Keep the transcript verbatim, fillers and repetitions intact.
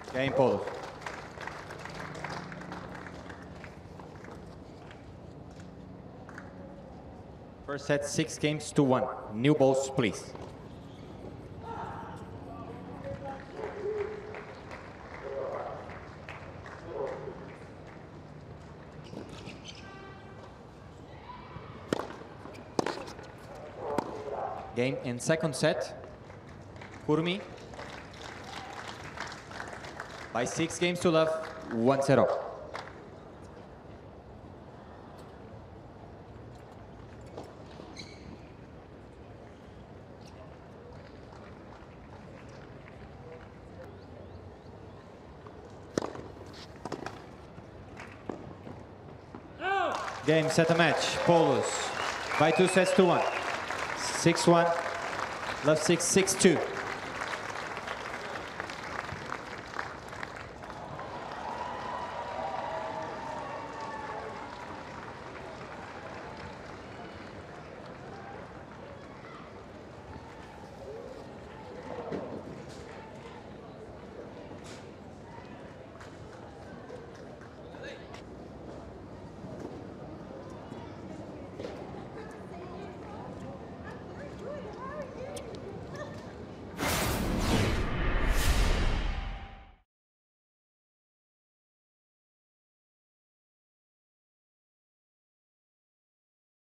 Game, Poulos. First set, six games to one. New balls, please. Game in second set. Curmi. By six games to love, one zero. Game, set a match. Poulos by two sets to one. six one. Love six, six two.